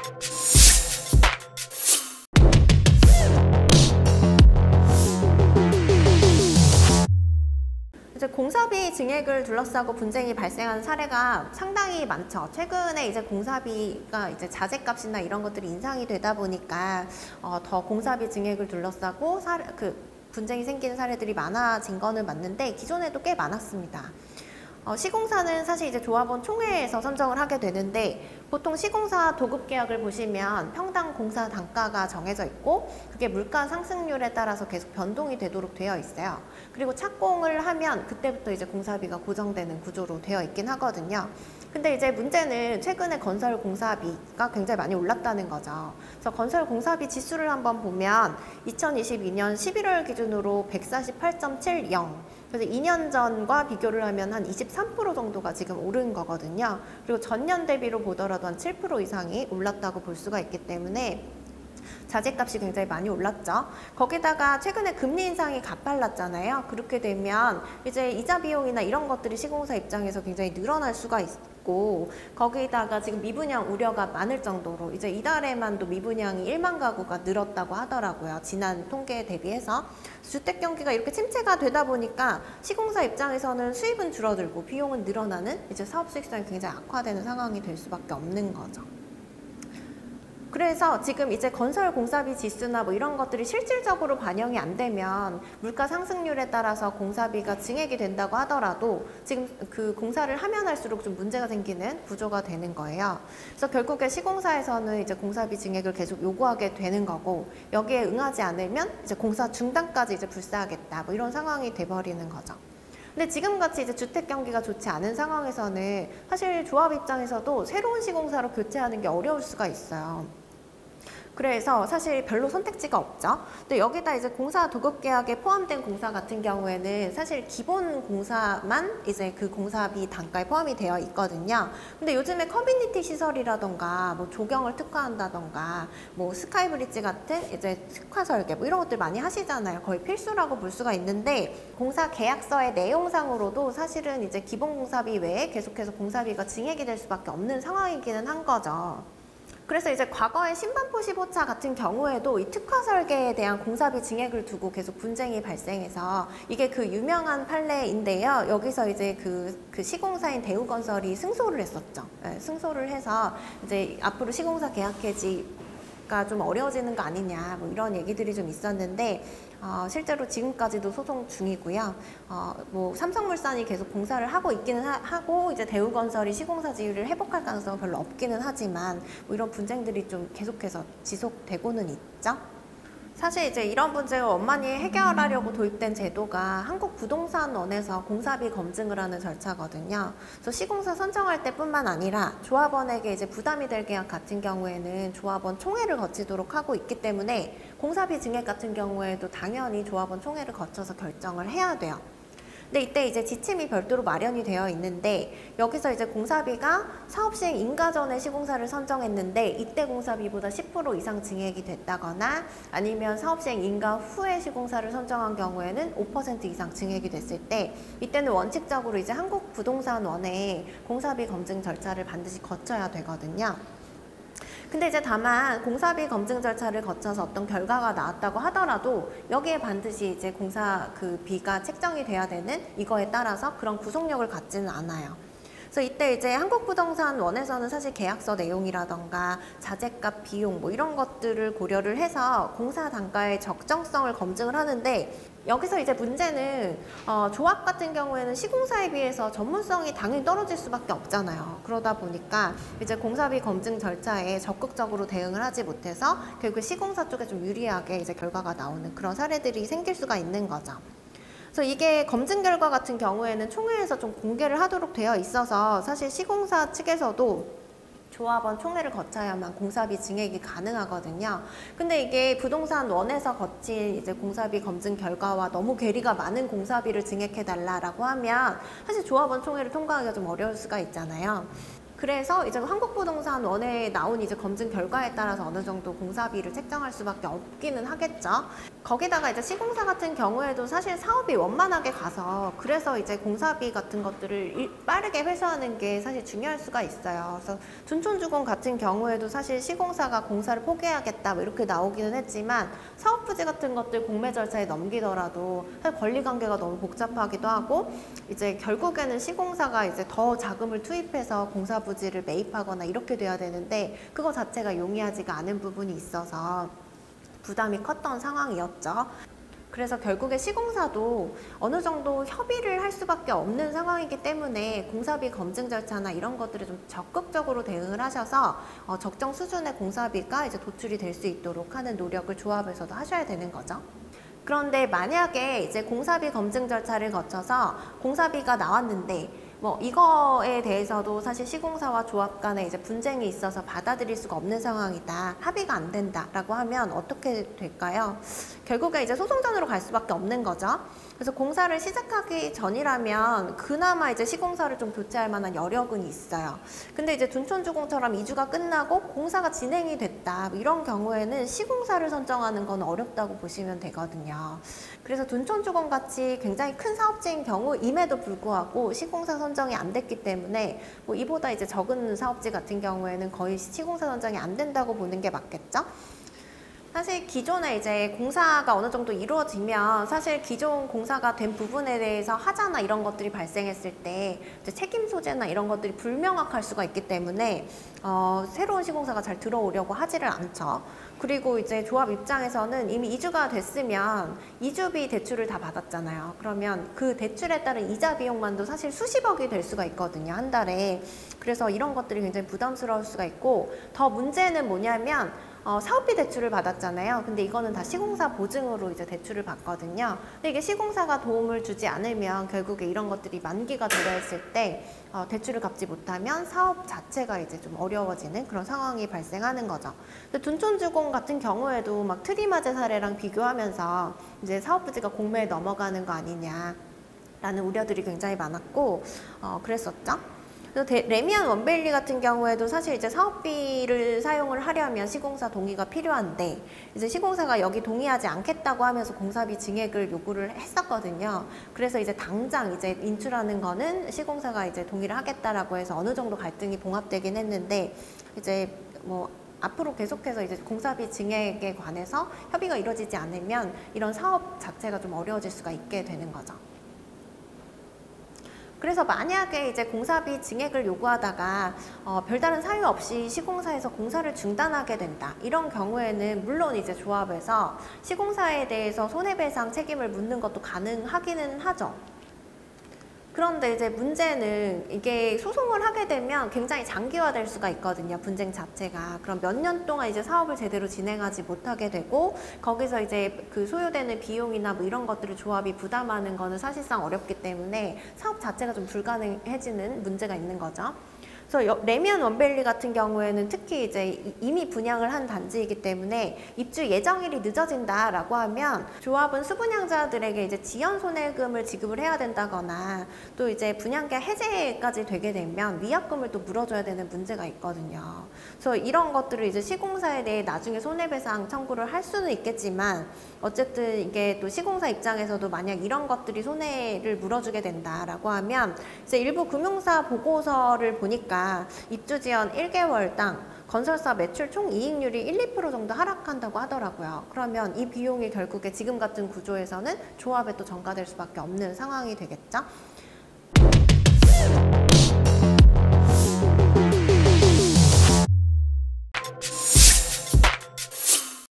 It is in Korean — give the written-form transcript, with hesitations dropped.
이제 공사비 증액을 둘러싸고 분쟁이 발생하는 사례가 상당히 많죠. 최근에 이제 공사비가 이제 자재값이나 이런 것들이 인상이 되다 보니까 더 공사비 증액을 둘러싸고 분쟁이 생기는 사례들이 많아진 거는 맞는데 기존에도 꽤 많았습니다. 시공사는 사실 이제 조합원 총회에서 선정을 하게 되는데 보통 시공사 도급계약을 보시면 평당 공사 단가가 정해져 있고 그게 물가 상승률에 따라서 계속 변동이 되도록 되어 있어요. 그리고 착공을 하면 그때부터 이제 공사비가 고정되는 구조로 되어 있긴 하거든요. 근데 이제 문제는 최근에 건설 공사비가 굉장히 많이 올랐다는 거죠. 그래서 건설 공사비 지수를 한번 보면 2022년 11월 기준으로 148.70, 그래서 2년 전과 비교를 하면 한 23% 정도가 지금 오른 거거든요. 그리고 전년 대비로 보더라도 한 7% 이상이 올랐다고 볼 수가 있기 때문에 자재값이 굉장히 많이 올랐죠. 거기다가 최근에 금리 인상이 가팔랐잖아요. 그렇게 되면 이제 이자 비용이나 이런 것들이 시공사 입장에서 굉장히 늘어날 수가 있고, 거기다가 지금 미분양 우려가 많을 정도로 이제 이달에만도 미분양이 1만 가구가 늘었다고 하더라고요. 지난 통계에 대비해서. 주택 경기가 이렇게 침체가 되다 보니까 시공사 입장에서는 수입은 줄어들고 비용은 늘어나는 이제 사업 수익성이 굉장히 악화되는 상황이 될 수밖에 없는 거죠. 그래서 지금 이제 건설 공사비 지수나 뭐 이런 것들이 실질적으로 반영이 안 되면 물가 상승률에 따라서 공사비가 증액이 된다고 하더라도 지금 그 공사를 하면 할수록 좀 문제가 생기는 구조가 되는 거예요. 그래서 결국에 시공사에서는 이제 공사비 증액을 계속 요구하게 되는 거고, 여기에 응하지 않으면 이제 공사 중단까지 이제 불사하겠다, 뭐 이런 상황이 돼버리는 거죠. 근데 지금같이 이제 주택 경기가 좋지 않은 상황에서는 사실 조합 입장에서도 새로운 시공사로 교체하는 게 어려울 수가 있어요. 그래서 사실 별로 선택지가 없죠. 또 여기다 이제 공사 도급 계약에 포함된 공사 같은 경우에는 사실 기본 공사만 이제 그 공사비 단가에 포함이 되어 있거든요. 근데 요즘에 커뮤니티 시설이라던가 뭐 조경을 특화한다던가 뭐 스카이브리지 같은 이제 특화 설계 뭐 이런 것들 많이 하시잖아요. 거의 필수라고 볼 수가 있는데 공사 계약서의 내용상으로도 사실은 이제 기본 공사비 외에 계속해서 공사비가 증액이 될 수밖에 없는 상황이기는 한 거죠. 그래서 이제 과거에 신반포 15차 같은 경우에도 이 특화 설계에 대한 공사비 증액을 두고 계속 분쟁이 발생해서 이게 그 유명한 판례인데요. 여기서 이제 그 시공사인 대우건설이 승소를 했었죠. 네, 승소를 해서 이제 앞으로 시공사 계약 해지가 좀 어려워지는 거 아니냐 뭐 이런 얘기들이 좀 있었는데 실제로 지금까지도 소송 중이고요. 뭐 삼성물산이 계속 공사를 하고 있기는 하고 이제 대우건설이 시공사 지위를 회복할 가능성은 별로 없기는 하지만 뭐 이런 분쟁들이 좀 계속해서 지속되고는 있죠. 사실 이제 이런 분쟁을 원만히 해결하려고 도입된 제도가 한국부동산원에서 공사비 검증을 하는 절차거든요. 그래서 시공사 선정할 때뿐만 아니라 조합원에게 이제 부담이 될 계약 같은 경우에는 조합원 총회를 거치도록 하고 있기 때문에 공사비 증액 같은 경우에도 당연히 조합원 총회를 거쳐서 결정을 해야 돼요. 근데 이때 이제 지침이 별도로 마련이 되어 있는데 여기서 이제 공사비가 사업 시행 인가 전에 시공사를 선정했는데 이때 공사비보다 10% 이상 증액이 됐다거나 아니면 사업 시행 인가 후에 시공사를 선정한 경우에는 5% 이상 증액이 됐을 때 이때는 원칙적으로 이제 한국부동산원의 공사비 검증 절차를 반드시 거쳐야 되거든요. 근데 이제 다만 공사비 검증 절차를 거쳐서 어떤 결과가 나왔다고 하더라도 여기에 반드시 이제 공사 그 비가 책정이 돼야 되는 이거에 따라서 그런 구속력을 갖지는 않아요. 그래서 이때 이제 한국부동산원에서는 사실 계약서 내용이라던가 자재값 비용 뭐 이런 것들을 고려를 해서 공사 단가의 적정성을 검증을 하는데 여기서 이제 문제는 조합 같은 경우에는 시공사에 비해서 전문성이 당연히 떨어질 수밖에 없잖아요. 그러다 보니까 이제 공사비 검증 절차에 적극적으로 대응을 하지 못해서 결국 시공사 쪽에 좀 유리하게 이제 결과가 나오는 그런 사례들이 생길 수가 있는 거죠. 그래서 이게 검증 결과 같은 경우에는 총회에서 좀 공개를 하도록 되어 있어서 사실 시공사 측에서도 조합원 총회를 거쳐야만 공사비 증액이 가능하거든요. 근데 이게 부동산원에서 거친 이제 공사비 검증 결과와 너무 괴리가 많은 공사비를 증액해달라고 하면 사실 조합원 총회를 통과하기가 좀 어려울 수가 있잖아요. 그래서 이제 한국부동산원에 나온 이제 검증 결과에 따라서 어느 정도 공사비를 책정할 수밖에 없기는 하겠죠. 거기다가 이제 시공사 같은 경우에도 사실 사업이 원만하게 가서 그래서 이제 공사비 같은 것들을 빠르게 회수하는 게 사실 중요할 수가 있어요. 그래서 둔촌주공 같은 경우에도 사실 시공사가 공사를 포기하겠다 뭐 이렇게 나오기는 했지만 사업 부지 같은 것들 공매 절차에 넘기더라도 사실 권리 관계가 너무 복잡하기도 하고 이제 결국에는 시공사가 이제 더 자금을 투입해서 공사 부지를 매입하거나 이렇게 돼야 되는데 그거 자체가 용이하지가 않은 부분이 있어서 부담이 컸던 상황이었죠. 그래서 결국에 시공사도 어느 정도 협의를 할 수밖에 없는 상황이기 때문에 공사비 검증 절차나 이런 것들을 좀 적극적으로 대응을 하셔서 적정 수준의 공사비가 이제 도출이 될 수 있도록 하는 노력을 조합에서도 하셔야 되는 거죠. 그런데 만약에 이제 공사비 검증 절차를 거쳐서 공사비가 나왔는데 뭐 이거에 대해서도 사실 시공사와 조합 간에 이제 분쟁이 있어서 받아들일 수가 없는 상황이다. 합의가 안 된다라고 하면 어떻게 될까요? 결국에 이제 소송전으로 갈 수밖에 없는 거죠. 그래서 공사를 시작하기 전이라면 그나마 이제 시공사를 좀 교체할 만한 여력은 있어요. 근데 이제 둔촌주공처럼 이주가 끝나고 공사가 진행이 됐다. 이런 경우에는 시공사를 선정하는 건 어렵다고 보시면 되거든요. 그래서 둔촌주공 같이 굉장히 큰 사업지인 경우임에도 불구하고 시공사 선정이 안 됐기 때문에 뭐 이보다 이제 적은 사업지 같은 경우에는 거의 시공사 선정이 안 된다고 보는 게 맞겠죠? 사실 기존에 이제 공사가 어느 정도 이루어지면 사실 기존 공사가 된 부분에 대해서 하자나 이런 것들이 발생했을 때 이제 책임 소재나 이런 것들이 불명확할 수가 있기 때문에 새로운 시공사가 잘 들어오려고 하지를 않죠. 그리고 이제 조합 입장에서는 이미 이주가 됐으면 이주비 대출을 다 받았잖아요. 그러면 그 대출에 따른 이자 비용만도 사실 수십억이 될 수가 있거든요, 한 달에. 그래서 이런 것들이 굉장히 부담스러울 수가 있고 더 문제는 뭐냐면 사업비 대출을 받았잖아요. 근데 이거는 다 시공사 보증으로 이제 대출을 받거든요. 근데 이게 시공사가 도움을 주지 않으면 결국에 이런 것들이 만기가 도래했을 때 대출을 갚지 못하면 사업 자체가 이제 좀 어려워지는 그런 상황이 발생하는 거죠. 근데 둔촌주공 같은 경우에도 막 트리마제 사례랑 비교하면서 이제 사업 부지가 공매에 넘어가는 거 아니냐라는 우려들이 굉장히 많았고 그랬었죠. 레미안 원베일리 같은 경우에도 사실 이제 사업비를 사용을 하려면 시공사 동의가 필요한데 이제 시공사가 여기 동의하지 않겠다고 하면서 공사비 증액을 요구를 했었거든요. 그래서 이제 당장 이제 인출하는 거는 시공사가 이제 동의를 하겠다라고 해서 어느 정도 갈등이 봉합되긴 했는데 이제 뭐 앞으로 계속해서 이제 공사비 증액에 관해서 협의가 이루어지지 않으면 이런 사업 자체가 좀 어려워질 수가 있게 되는 거죠. 그래서 만약에 이제 공사비 증액을 요구하다가 별다른 사유 없이 시공사에서 공사를 중단하게 된다. 이런 경우에는 물론 이제 조합에서 시공사에 대해서 손해배상 책임을 묻는 것도 가능하기는 하죠. 그런데 이제 문제는 이게 소송을 하게 되면 굉장히 장기화될 수가 있거든요. 분쟁 자체가. 그럼 몇 년 동안 이제 사업을 제대로 진행하지 못하게 되고 거기서 이제 그 소요되는 비용이나 뭐 이런 것들을 조합이 부담하는 거는 사실상 어렵기 때문에 사업 자체가 좀 불가능해지는 문제가 있는 거죠. 그래서 레미안 원베일리 같은 경우에는 특히 이제 이미 분양을 한 단지이기 때문에 입주 예정일이 늦어진다라고 하면 조합은 수분양자들에게 이제 지연 손해금을 지급을 해야 된다거나 또 이제 분양계 해제까지 되게 되면 위약금을 또 물어줘야 되는 문제가 있거든요. 그래서 이런 것들을 이제 시공사에 대해 나중에 손해배상 청구를 할 수는 있겠지만 어쨌든 이게 또 시공사 입장에서도 만약 이런 것들이 손해를 물어주게 된다라고 하면 이제 일부 금융사 보고서를 보니까 입주 지연 1개월당 건설사 매출 총 이익률이 1~2% 정도 하락한다고 하더라고요. 그러면 이 비용이 결국에 지금 같은 구조에서는 조합에 또 전가될 수밖에 없는 상황이 되겠죠.